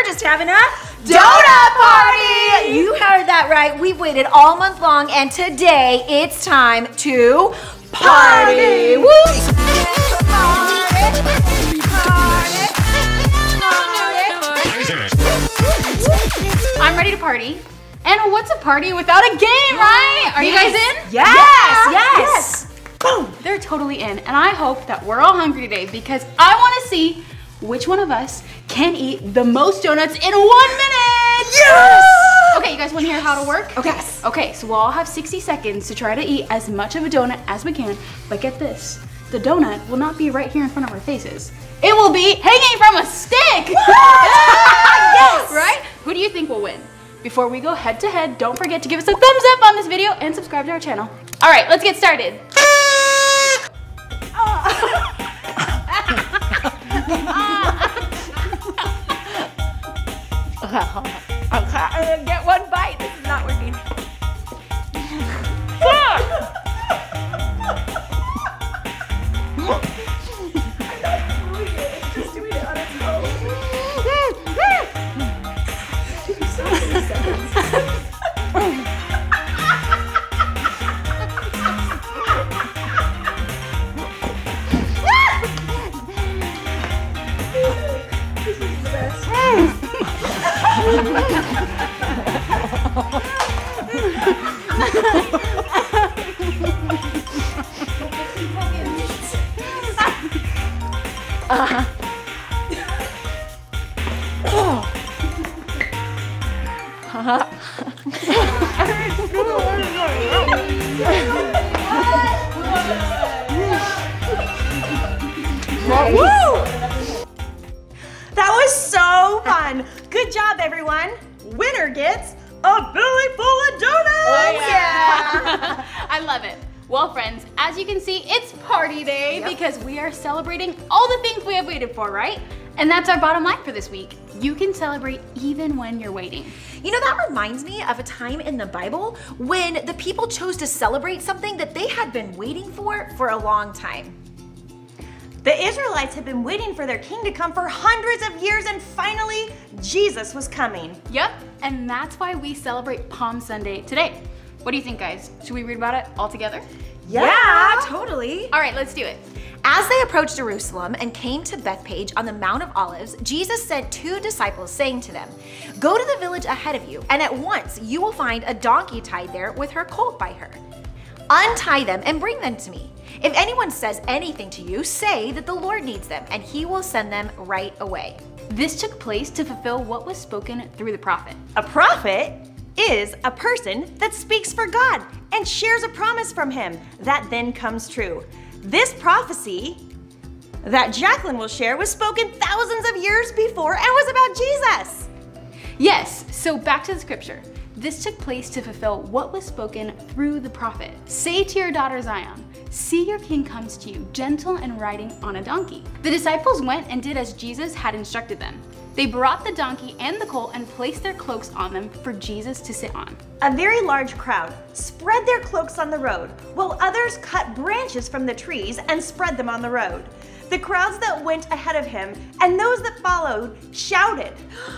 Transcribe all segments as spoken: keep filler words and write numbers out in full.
just having a donut party! You heard that right. We've waited all month long, and today it's time to party! Woo! I'm ready to party. And what's a party without a game, right? Are yes. you guys in? Yes, yes, yes. Boom, they're totally in. And I hope that we're all hungry today because I want to see which one of us can eat the most donuts in one minute. Yes! Okay, you guys want to hear how to work? Okay. Yes. Okay, so we'll all have sixty seconds to try to eat as much of a donut as we can. But get this, the donut will not be right here in front of our faces. It will be hanging from a stick. Yes! Right? Who do you think will win? Before we go head to head, don't forget to give us a thumbs up on this video and subscribe to our channel. All right, let's get started. Okay, get one bite. This is not working. Uh-huh. Oh. Uh-huh. Woo! That was so fun. Good job, everyone. Winner gets a belly full of donuts. Oh, yeah. I love it. Well, friends, as you can see, it's party day yep. because we are celebrating all the things we have waited for, right? And that's our bottom line for this week. You can celebrate even when you're waiting. You know, that reminds me of a time in the Bible when the people chose to celebrate something that they had been waiting for for a long time. The Israelites had been waiting for their king to come for hundreds of years, and finally, Jesus was coming. Yep, and that's why we celebrate Palm Sunday today. What do you think, guys? Should we read about it all together? Yeah, yeah, totally. All right, let's do it. As they approached Jerusalem and came to Bethphage on the Mount of Olives, Jesus sent two disciples, saying to them, "Go to the village ahead of you, and at once you will find a donkey tied there with her colt by her. Untie them and bring them to me. If anyone says anything to you, say that the Lord needs them, and he will send them right away." This took place to fulfill what was spoken through the prophet. A prophet is a person that speaks for God and shares a promise from him that then comes true. This prophecy that Jacquelyn will share was spoken thousands of years before and was about Jesus. Yes, so back to the scripture. This took place to fulfill what was spoken through the prophet. Say to your daughter Zion, see your king comes to you, gentle and riding on a donkey. The disciples went and did as Jesus had instructed them. They brought the donkey and the colt and placed their cloaks on them for Jesus to sit on. A very large crowd spread their cloaks on the road, while others cut branches from the trees and spread them on the road. The crowds that went ahead of him and those that followed shouted,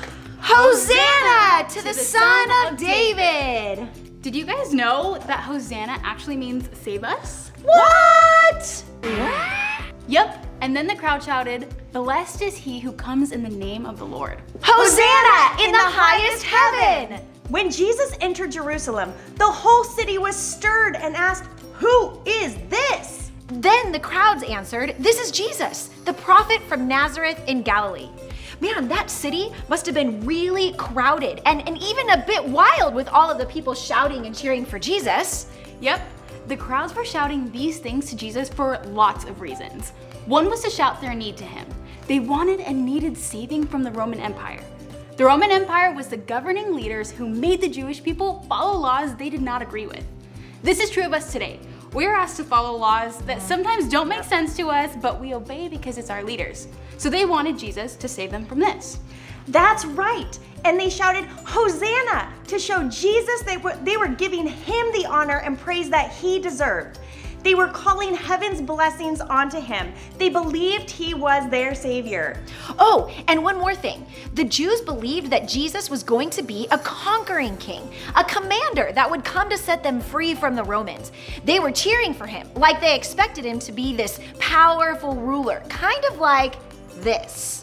"Hosanna to the Son of David!" Did you guys know that Hosanna actually means save us? What? Yep, and then the crowd shouted, "Blessed is he who comes in the name of the Lord." Hosanna in the highest heaven! When Jesus entered Jerusalem, the whole city was stirred and asked, "Who is this?" Then the crowds answered, "This is Jesus, the prophet from Nazareth in Galilee." Man, that city must have been really crowded and, and even a bit wild with all of the people shouting and cheering for Jesus. Yep, the crowds were shouting these things to Jesus for lots of reasons. One was to shout their need to him. They wanted and needed saving from the Roman Empire. The Roman Empire was the governing leaders who made the Jewish people follow laws they did not agree with. This is true of us today. We are asked to follow laws that sometimes don't make sense to us, but we obey because it's our leaders. So they wanted Jesus to save them from this. That's right. And they shouted, "Hosanna," to show Jesus they were, they were giving him the honor and praise that he deserved. They were calling heaven's blessings onto him. They believed he was their savior. Oh, and one more thing. The Jews believed that Jesus was going to be a conquering king, a commander that would come to set them free from the Romans. They were cheering for him, like they expected him to be this powerful ruler, kind of like this.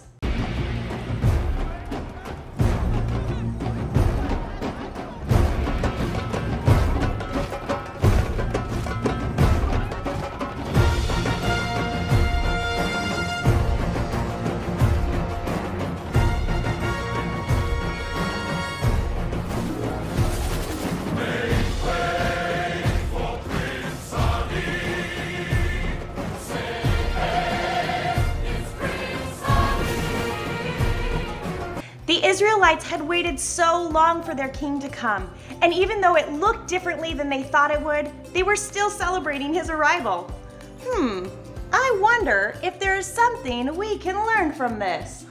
The Israelites had waited so long for their king to come, and even though it looked differently than they thought it would, they were still celebrating his arrival. Hmm, I wonder if there is something we can learn from this.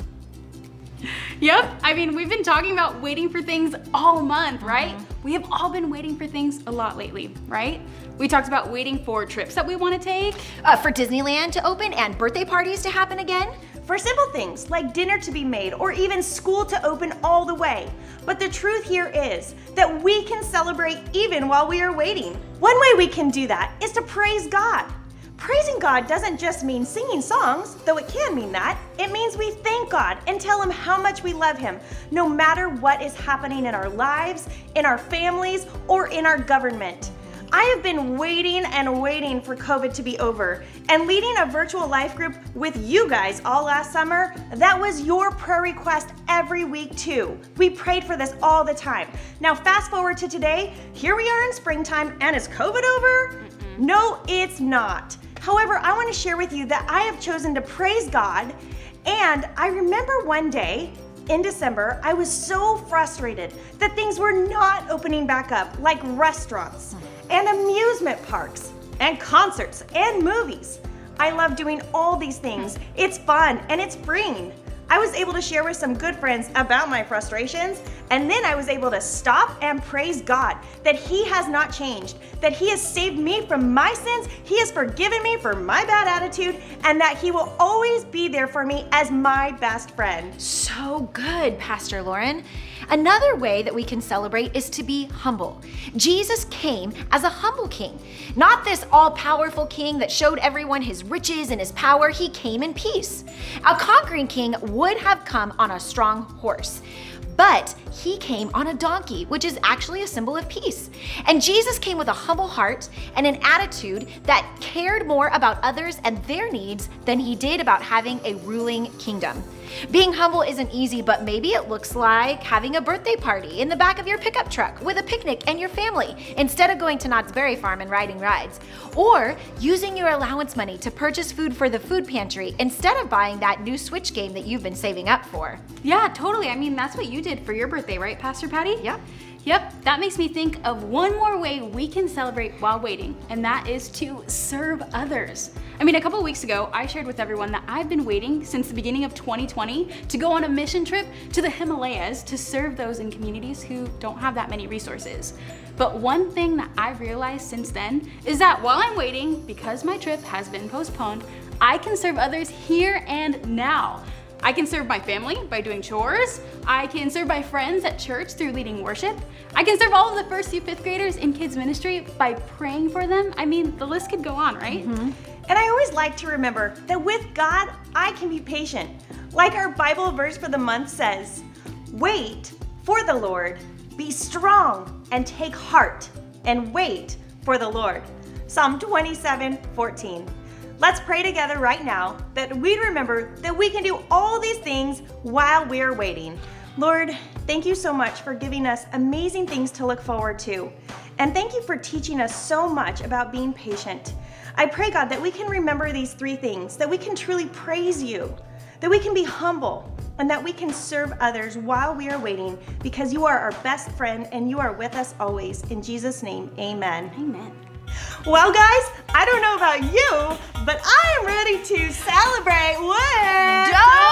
Yep, I mean, we've been talking about waiting for things all month, right? Mm-hmm. We have all been waiting for things a lot lately, right? We talked about waiting for trips that we want to take. Uh, for Disneyland to open and birthday parties to happen again. For simple things like dinner to be made or even school to open all the way. But the truth here is that we can celebrate even while we are waiting. One way we can do that is to praise God. Praising God doesn't just mean singing songs, though it can mean that. It means we thank God and tell him how much we love him, no matter what is happening in our lives, in our families, or in our government. I have been waiting and waiting for COVID to be over, and leading a virtual life group with you guys all last summer, that was your prayer request every week too. We prayed for this all the time. Now fast forward to today, here we are in springtime, and is COVID over? Mm-mm. No, it's not. However, I want to share with you that I have chosen to praise God, and I remember one day, in December, I was so frustrated that things were not opening back up, like restaurants and amusement parks and concerts and movies. I love doing all these things. It's fun and it's freeing. I was able to share with some good friends about my frustrations, and then I was able to stop and praise God that he has not changed, that he has saved me from my sins, he has forgiven me for my bad attitude, and that he will always be there for me as my best friend. So good, Pastor Lauren. Another way that we can celebrate is to be humble. Jesus came as a humble king, not this all-powerful king that showed everyone his riches and his power. He came in peace. A conquering king would have come on a strong horse, but he came on a donkey, which is actually a symbol of peace. And Jesus came with a humble heart and an attitude that cared more about others and their needs than he did about having a ruling kingdom. Being humble isn't easy, but maybe it looks like having a birthday party in the back of your pickup truck with a picnic and your family instead of going to Knott's Berry Farm and riding rides. Or using your allowance money to purchase food for the food pantry instead of buying that new Switch game that you've been saving up for. Yeah, totally. I mean, that's what you did for your birthday, right, Pastor Patty? Yep. Yep, that makes me think of one more way we can celebrate while waiting, and that is to serve others. I mean, a couple weeks ago, I shared with everyone that I've been waiting since the beginning of twenty twenty to go on a mission trip to the Himalayas to serve those in communities who don't have that many resources. But one thing that I've realized since then is that while I'm waiting, because my trip has been postponed, I can serve others here and now. I can serve my family by doing chores. I can serve my friends at church through leading worship. I can serve all of the first through fifth graders in kids ministry by praying for them. I mean, the list could go on, right? Mm-hmm. And I always like to remember that with God, I can be patient. Like our Bible verse for the month says, wait for the Lord, be strong and take heart and wait for the Lord. Psalm twenty-seven fourteen. Let's pray together right now that we remember that we can do all these things while we're waiting. Lord, thank you so much for giving us amazing things to look forward to. And thank you for teaching us so much about being patient. I pray, God, that we can remember these three things, that we can truly praise you, that we can be humble, and that we can serve others while we are waiting, because you are our best friend and you are with us always. In Jesus' name, amen. Amen. Well, guys, I don't know about you, but I am ready to celebrate with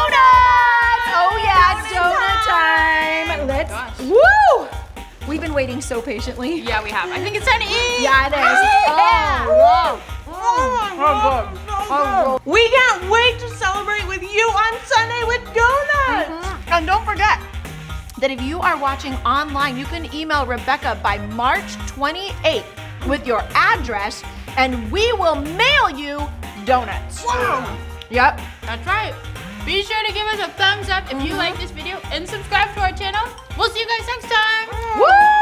donuts! Oh yeah, donut donut time! Let's, gosh. woo! We've been waiting so patiently. Yeah, we have. I think it's time to eat. Yeah, it is. Yeah. Oh, whoa. Oh, oh, good. We can't wait to celebrate with you on Sunday with donuts. Mm-hmm. And don't forget that if you are watching online, you can email Rebecca by March twenty-eighth with your address, and we will mail you donuts. Wow. Yep. That's right. Be sure to give us a thumbs up if you like this video and subscribe to our channel. We'll see you guys next time. Woo!